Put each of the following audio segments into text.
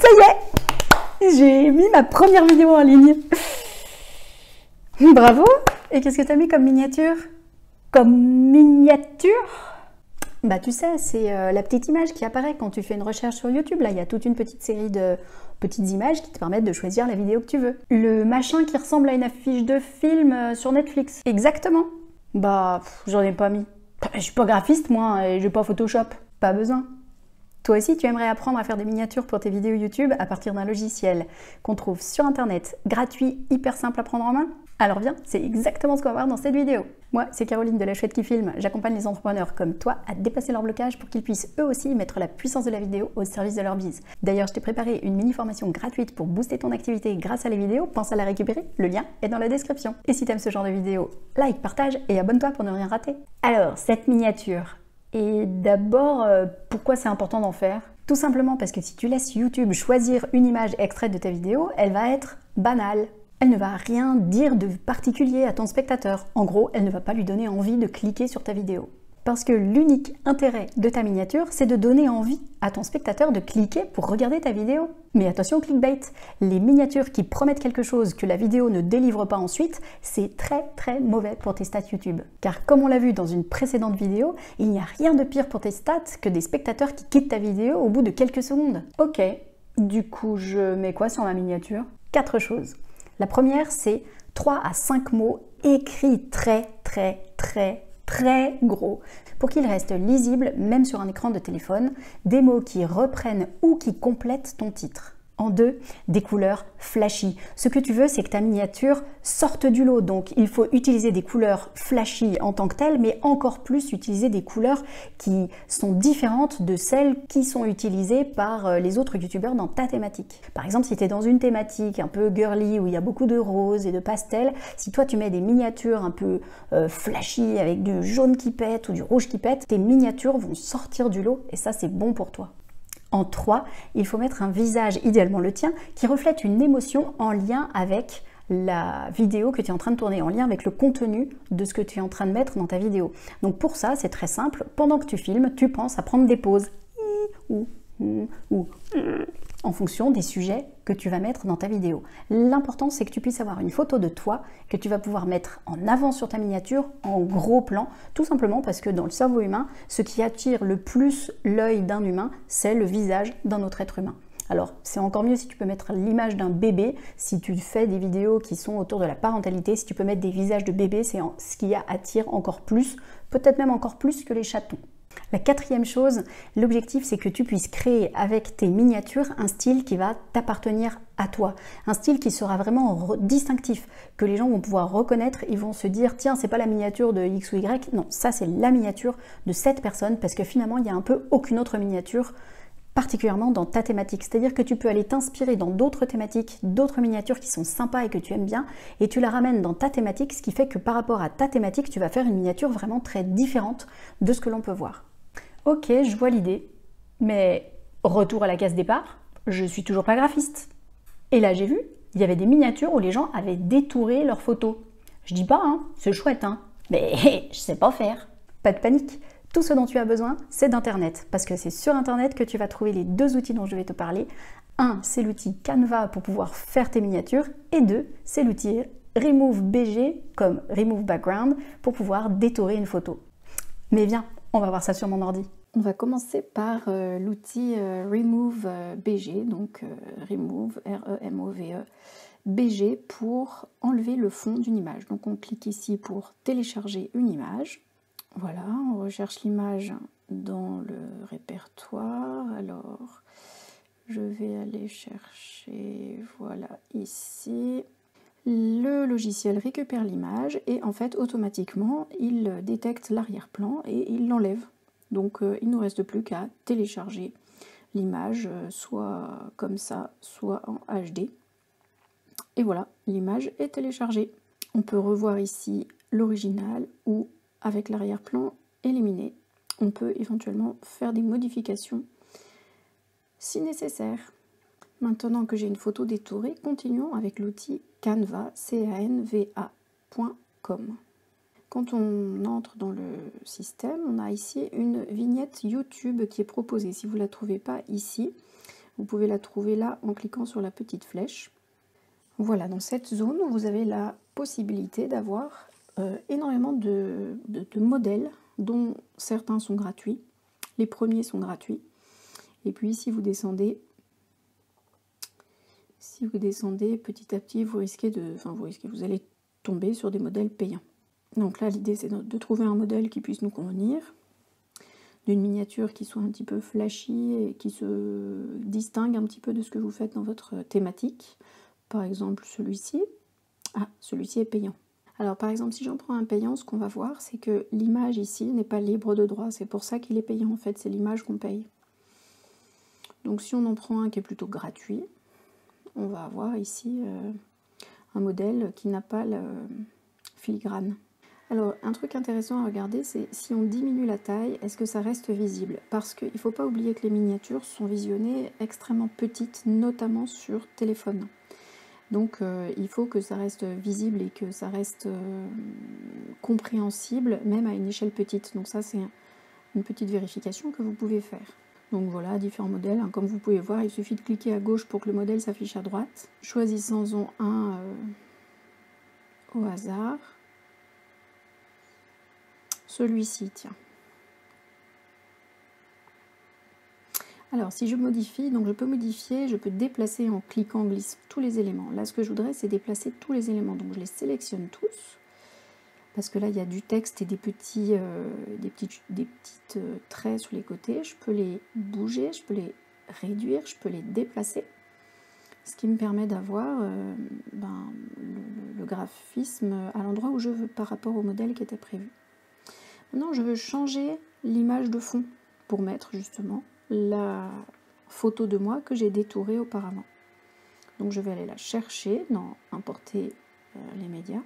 Ça y est, j'ai mis ma première vidéo en ligne. Bravo. Et qu'est-ce que tu as mis comme miniature? Comme miniature? Bah tu sais, c'est la petite image qui apparaît quand tu fais une recherche sur YouTube. Là, il y a toute une petite série de petites images qui te permettent de choisir la vidéo que tu veux. Le machin qui ressemble à une affiche de film sur Netflix. Exactement. Bah, j'en ai pas mis. Je suis pas graphiste, moi, et j'ai pas Photoshop. Pas besoin. Toi aussi, tu aimerais apprendre à faire des miniatures pour tes vidéos YouTube à partir d'un logiciel qu'on trouve sur Internet, gratuit, hyper simple à prendre en main? Alors viens, c'est exactement ce qu'on va voir dans cette vidéo. Moi, c'est Caroline de La Chouette qui filme. J'accompagne les entrepreneurs comme toi à dépasser leur blocage pour qu'ils puissent eux aussi mettre la puissance de la vidéo au service de leur bise. D'ailleurs, je t'ai préparé une mini-formation gratuite pour booster ton activité grâce à les vidéos. Pense à la récupérer, le lien est dans la description. Et si t'aimes ce genre de vidéo, like, partage et abonne-toi pour ne rien rater. Alors, cette miniature. Et d'abord, pourquoi c'est important d'en faire? Tout simplement parce que si tu laisses YouTube choisir une image extraite de ta vidéo, elle va être banale. Elle ne va rien dire de particulier à ton spectateur. En gros, elle ne va pas lui donner envie de cliquer sur ta vidéo. Parce que l'unique intérêt de ta miniature, c'est de donner envie à ton spectateur de cliquer pour regarder ta vidéo. Mais attention au clickbait, les miniatures qui promettent quelque chose que la vidéo ne délivre pas ensuite, c'est très mauvais pour tes stats YouTube. Car comme on l'a vu dans une précédente vidéo, il n'y a rien de pire pour tes stats que des spectateurs qui quittent ta vidéo au bout de quelques secondes. Ok, du coup je mets quoi sur ma miniature? 4 choses. La première, c'est 3 à 5 mots écrits très gros pour qu'ils restent lisibles même sur un écran de téléphone, des mots qui reprennent ou qui complètent ton titre. En 2, des couleurs flashy. Ce que tu veux, c'est que ta miniature sorte du lot, donc il faut utiliser des couleurs flashy en tant que telles, mais encore plus utiliser des couleurs qui sont différentes de celles qui sont utilisées par les autres youtubeurs dans ta thématique. Par exemple, si tu es dans une thématique un peu girly où il y a beaucoup de roses et de pastels, si toi tu mets des miniatures un peu flashy avec du jaune qui pète ou du rouge qui pète, tes miniatures vont sortir du lot et ça c'est bon pour toi. En 3, il faut mettre un visage, idéalement le tien, qui reflète une émotion en lien avec la vidéo que tu es en train de tourner, en lien avec le contenu de ce que tu es en train de mettre dans ta vidéo. Donc pour ça, c'est très simple. Pendant que tu filmes, tu penses à prendre des pauses ou en fonction des sujets que tu vas mettre dans ta vidéo. L'important, c'est que tu puisses avoir une photo de toi que tu vas pouvoir mettre en avant sur ta miniature, en gros plan, tout simplement parce que dans le cerveau humain, ce qui attire le plus l'œil d'un humain, c'est le visage d'un autre être humain. Alors, c'est encore mieux si tu peux mettre l'image d'un bébé, si tu fais des vidéos qui sont autour de la parentalité, si tu peux mettre des visages de bébés, c'est ce qui attire encore plus, peut-être même encore plus que les chatons. La 4e chose, l'objectif c'est que tu puisses créer avec tes miniatures un style qui va t'appartenir à toi. Un style qui sera vraiment distinctif, que les gens vont pouvoir reconnaître, ils vont se dire tiens c'est pas la miniature de X ou Y, non ça c'est la miniature de cette personne parce que finalement il n'y a un peu aucune autre miniature particulièrement dans ta thématique. C'est-à-dire que tu peux aller t'inspirer dans d'autres thématiques, d'autres miniatures qui sont sympas et que tu aimes bien, et tu la ramènes dans ta thématique, ce qui fait que par rapport à ta thématique, tu vas faire une miniature vraiment très différente de ce que l'on peut voir. Ok, je vois l'idée, mais retour à la case départ, je suis toujours pas graphiste. Et là j'ai vu, il y avait des miniatures où les gens avaient détouré leurs photos. Je dis pas, hein, c'est chouette, hein, mais je sais pas faire. Pas de panique. Tout ce dont tu as besoin, c'est d'Internet, parce que c'est sur Internet que tu vas trouver les 2 outils dont je vais te parler. 1, c'est l'outil Canva pour pouvoir faire tes miniatures, et 2, c'est l'outil Remove BG, comme Remove Background, pour pouvoir détorer une photo. Mais viens, on va voir ça sur mon ordi. On va commencer par l'outil Remove BG, donc Remove, R-E-M-O-V-E, BG, pour enlever le fond d'une image. Donc on clique ici pour télécharger une image. Voilà, on recherche l'image dans le répertoire. Alors, je vais aller chercher, voilà, ici. Le logiciel récupère l'image et en fait, automatiquement, il détecte l'arrière-plan et il l'enlève. Donc, il ne nous reste plus qu'à télécharger l'image, soit comme ça, soit en HD. Et voilà, l'image est téléchargée. On peut revoir ici l'original ou avec l'arrière-plan éliminé. On peut éventuellement faire des modifications si nécessaire. Maintenant que j'ai une photo détourée, continuons avec l'outil Canva, canva.com. Quand on entre dans le système, on a ici une vignette YouTube qui est proposée. Si vous ne la trouvez pas ici, Vous pouvez la trouver là en cliquant sur la petite flèche. Voilà, dans cette zone, vous avez la possibilité d'avoir énormément de modèles, dont certains sont gratuits. Les premiers sont gratuits. Et puis si vous descendez petit à petit, vous allez tomber sur des modèles payants. Donc là, l'idée c'est de trouver un modèle qui puisse nous convenir, d'une miniature qui soit un petit peu flashy et qui se distingue un petit peu de ce que vous faites dans votre thématique. Par exemple celui-ci. Ah, celui-ci est payant. Alors par exemple, si j'en prends un payant, ce qu'on va voir, c'est que l'image ici n'est pas libre de droit. C'est pour ça qu'il est payant en fait, c'est l'image qu'on paye. Donc si on en prend un qui est plutôt gratuit, on va avoir ici un modèle qui n'a pas le filigrane. Alors un truc intéressant à regarder, c'est si on diminue la taille, est-ce que ça reste visible? Parce qu'il ne faut pas oublier que les miniatures sont visionnées extrêmement petites, notamment sur téléphone. Donc il faut que ça reste visible et que ça reste compréhensible, même à une échelle petite. Donc ça c'est une petite vérification que vous pouvez faire. Donc voilà, différents modèles. Comme vous pouvez voir, il suffit de cliquer à gauche pour que le modèle s'affiche à droite. Choisissons-en un au hasard. Celui-ci, tiens. Alors, si je modifie, donc je peux modifier, je peux déplacer en cliquant, glisse tous les éléments. Là, ce que je voudrais, c'est déplacer tous les éléments. Donc, je les sélectionne tous. Parce que là, il y a du texte et des petites traits sur les côtés. Je peux les bouger, je peux les réduire, je peux les déplacer. Ce qui me permet d'avoir le graphisme à l'endroit où je veux par rapport au modèle qui était prévu. Maintenant, je veux changer l'image de fond pour mettre justement la photo de moi que j'ai détourée auparavant. Donc, je vais aller la chercher dans Importer les médias.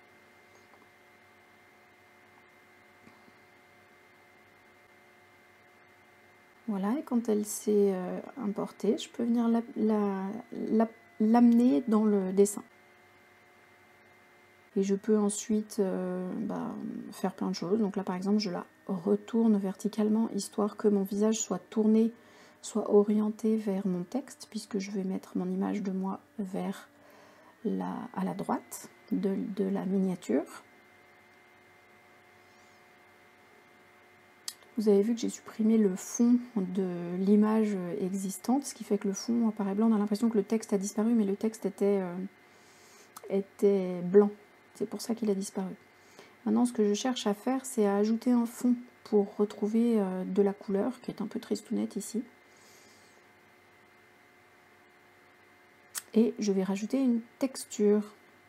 Voilà, et quand elle s'est importée, je peux venir l'amener dans le dessin. Et je peux ensuite faire plein de choses. Donc là, par exemple, je la retourne verticalement, histoire que mon visage soit tourné, soit orienté vers mon texte, puisque je vais mettre mon image de moi vers à la droite de la miniature. Vous avez vu que j'ai supprimé le fond de l'image existante, ce qui fait que le fond apparaît blanc. On a l'impression que le texte a disparu, mais le texte était blanc. C'est pour ça qu'il a disparu. Maintenant, ce que je cherche à faire, c'est à ajouter un fond pour retrouver de la couleur, qui est un peu tristounette ici. Et je vais rajouter une texture.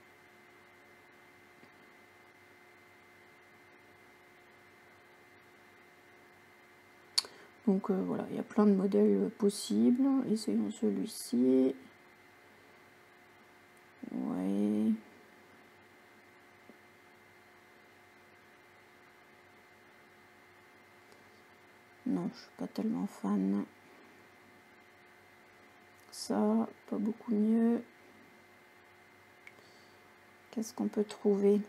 Donc voilà, il y a plein de modèles possibles. Essayons celui-ci. Ouais. Non, je suis pas tellement fan. Ça, pas beaucoup mieux. Qu'est-ce qu'on peut trouver?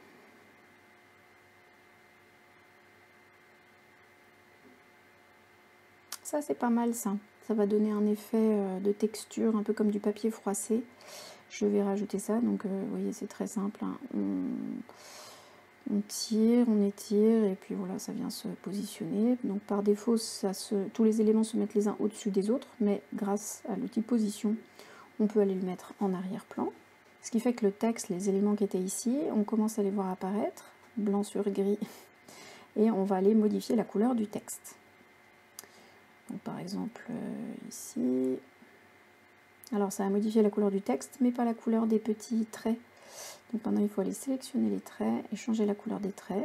Ça, c'est pas mal, ça. Ça va donner un effet de texture, un peu comme du papier froissé. Je vais rajouter ça. Donc, vous voyez, c'est très simple. Hein. On tire, on étire, et puis voilà, ça vient se positionner. Donc, par défaut, tous les éléments se mettent les uns au-dessus des autres, mais grâce à l'outil position, on peut aller le mettre en arrière-plan. Ce qui fait que le texte, les éléments qui étaient ici, on commence à les voir apparaître, blanc sur gris, et on va aller modifier la couleur du texte. Donc, par exemple, ici, alors ça a modifié la couleur du texte, mais pas la couleur des petits traits. Donc maintenant, il faut aller sélectionner les traits et changer la couleur des traits.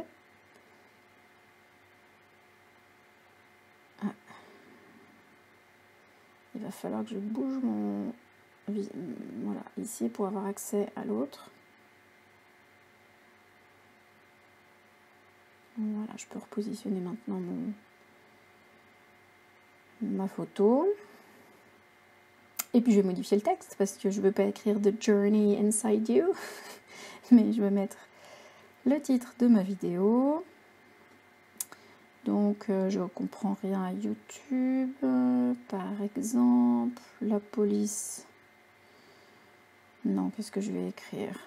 Ah. Il va falloir que je bouge mon... Voilà, ici, pour avoir accès à l'autre. Voilà, je peux repositionner maintenant ma photo. Et puis je vais modifier le texte parce que je ne veux pas écrire The Journey Inside You, mais je vais mettre le titre de ma vidéo. Donc je ne comprends rien à YouTube, pareil. par exemple, la police. Non, qu'est-ce que je vais écrire?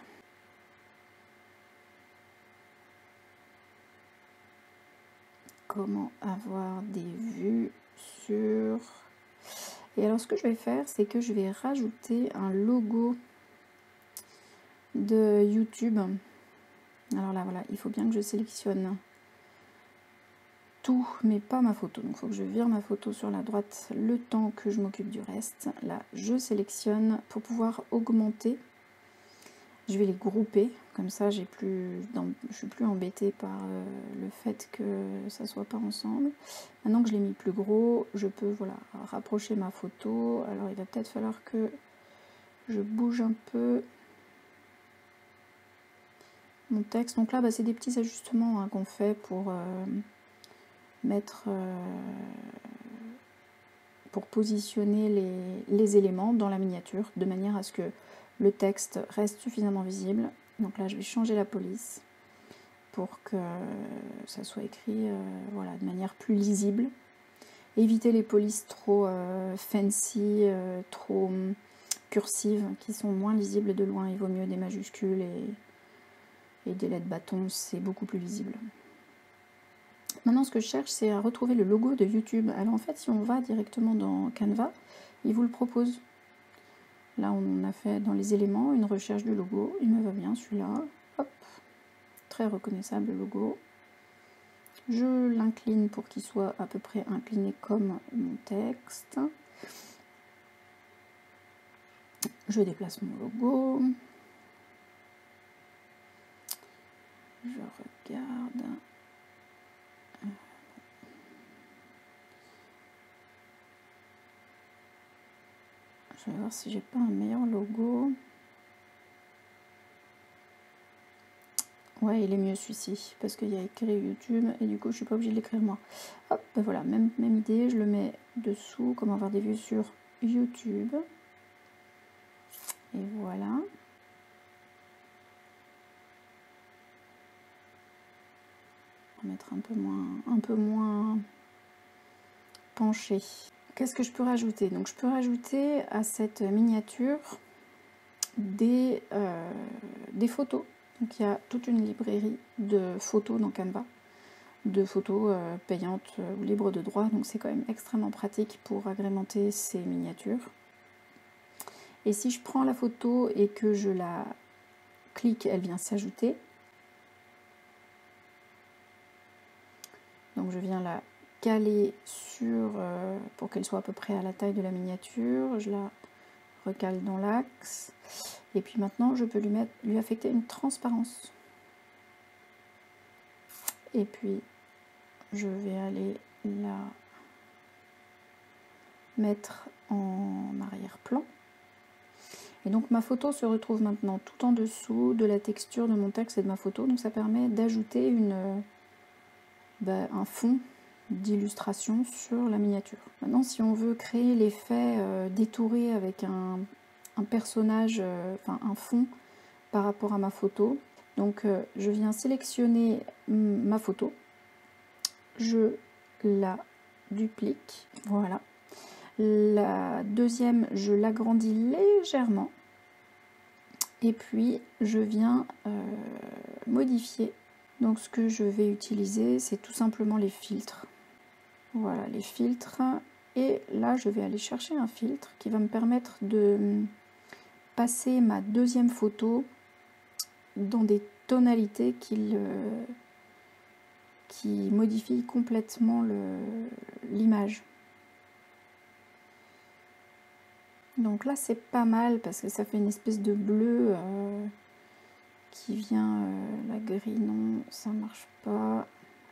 Comment avoir des vues sur... Et alors ce que je vais faire, c'est que je vais rajouter un logo de YouTube. Alors là, voilà, il faut bien que je sélectionne tout, mais pas ma photo. Donc il faut que je vire ma photo sur la droite le temps que je m'occupe du reste. Là, je sélectionne pour pouvoir augmenter. Je vais les grouper, comme ça je suis plus embêtée par le fait que ça soit pas ensemble. Maintenant que je l'ai mis plus gros, je peux voilà, rapprocher ma photo. Alors il va peut-être falloir que je bouge un peu mon texte. Donc là, bah, c'est des petits ajustements hein, qu'on fait pour pour positionner les éléments dans la miniature, de manière à ce que le texte reste suffisamment visible. Donc là, je vais changer la police pour que ça soit écrit voilà, de manière plus lisible. Éviter les polices trop fancy, trop cursives, qui sont moins lisibles de loin. Il vaut mieux des majuscules et des lettres bâtons, c'est beaucoup plus visible. Maintenant, ce que je cherche, c'est à retrouver le logo de YouTube. Alors en fait, si on va directement dans Canva, il vous le propose. Là, on a fait dans les éléments une recherche du logo. Il me va bien celui-là. Hop, très reconnaissable le logo. Je l'incline pour qu'il soit à peu près incliné comme mon texte. Je déplace mon logo. Je regarde. Je vais voir si j'ai pas un meilleur logo. Ouais, il est mieux celui-ci, parce qu'il y a écrit YouTube, et du coup, je suis pas obligée de l'écrire moi. Hop, ben voilà, même idée, je le mets dessous, comment avoir des vues sur YouTube. Et voilà. On va mettre un peu moins penché. Qu'est-ce que je peux rajouter? Donc, je peux rajouter à cette miniature des photos. Donc il y a toute une librairie de photos dans Canva, de photos payantes ou libres de droit, donc c'est quand même extrêmement pratique pour agrémenter ces miniatures. Et si je prends la photo et que je la clique, elle vient s'ajouter. Donc je viens la caler sur, pour qu'elle soit à peu près à la taille de la miniature, je la recale dans l'axe. Et puis maintenant, je peux lui affecter une transparence. Et puis, je vais aller la mettre en arrière-plan. Et donc, ma photo se retrouve maintenant tout en dessous de la texture de mon texte et de ma photo. Donc, ça permet d'ajouter un fond d'illustration sur la miniature. Maintenant, si on veut créer l'effet détouré avec un personnage, un fond par rapport à ma photo. Donc je viens sélectionner ma photo, je la duplique, voilà. La deuxième, je l'agrandis légèrement et puis je viens modifier. Donc ce que je vais utiliser, c'est tout simplement les filtres. Voilà, les filtres. Et là, je vais aller chercher un filtre qui va me permettre de passer ma deuxième photo dans des tonalités qui modifient complètement l'image. Donc là, c'est pas mal parce que ça fait une espèce de bleu qui vient... la gris, non, ça marche pas.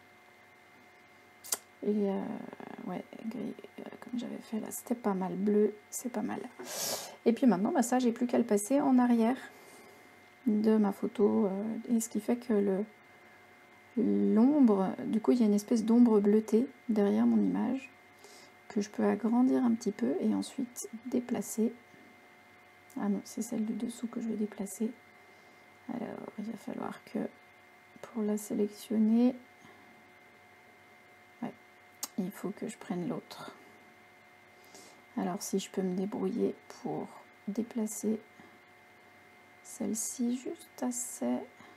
Et ouais, gris, comme j'avais fait là, c'était pas mal. Bleu, c'est pas mal. Et puis maintenant, ça, j'ai plus qu'à le passer en arrière de ma photo. Et ce qui fait que l'ombre, du coup, il y a une espèce d'ombre bleutée derrière mon image que je peux agrandir un petit peu et ensuite déplacer. Ah non, c'est celle du dessous que je vais déplacer. Alors, il va falloir que, pour la sélectionner, il faut que je prenne l'autre. Alors si je peux me débrouiller pour déplacer celle-ci juste assez.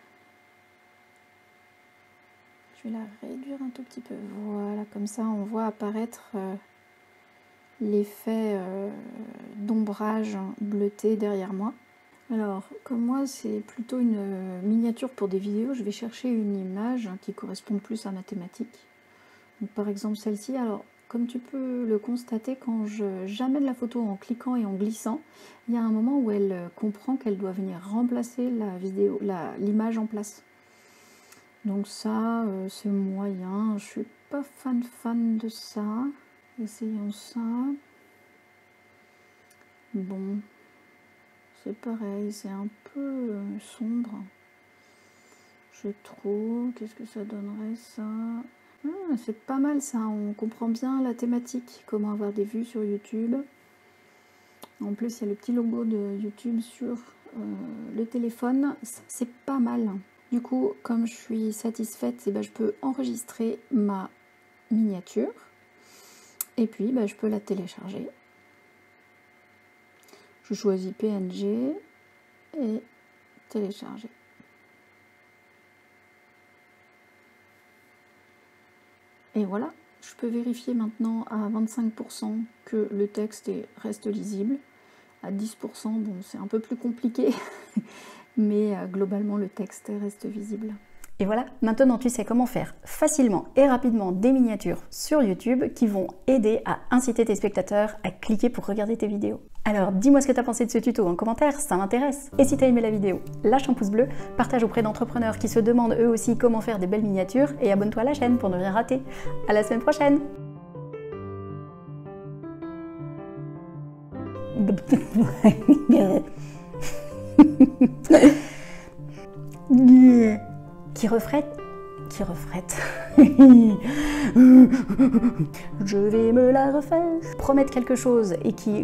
Je vais la réduire un tout petit peu. Voilà, comme ça on voit apparaître l'effet d'ombrage bleuté derrière moi. Alors, comme moi c'est plutôt une miniature pour des vidéos, je vais chercher une image qui corresponde plus à ma thématique. Donc, par exemple celle-ci, alors comme tu peux le constater, quand j'amène la photo en cliquant et en glissant, il y a un moment où elle comprend qu'elle doit venir remplacer l'image en place. Donc ça, c'est moyen, je suis pas fan de ça. Essayons ça. Bon, c'est pareil, c'est un peu sombre, je trouve. Qu'est-ce que ça donnerait ça? C'est pas mal ça, on comprend bien la thématique, comment avoir des vues sur YouTube. En plus, il y a le petit logo de YouTube sur le téléphone, c'est pas mal. Du coup, comme je suis satisfaite, je peux enregistrer ma miniature et puis je peux la télécharger. Je choisis PNG et télécharger. Et voilà, je peux vérifier maintenant à 25% que le texte reste lisible. À 10%, bon, c'est un peu plus compliqué, mais globalement, le texte reste visible. Et voilà, maintenant tu sais comment faire facilement et rapidement des miniatures sur YouTube qui vont aider à inciter tes spectateurs à cliquer pour regarder tes vidéos. Alors dis-moi ce que tu as pensé de ce tuto en commentaire, ça m'intéresse. Et si tu as aimé la vidéo, lâche un pouce bleu, partage auprès d'entrepreneurs qui se demandent eux aussi comment faire des belles miniatures et abonne-toi à la chaîne pour ne rien rater. À la semaine prochaine. Qui refrète. Je vais me la refaire. Promettre quelque chose et qui...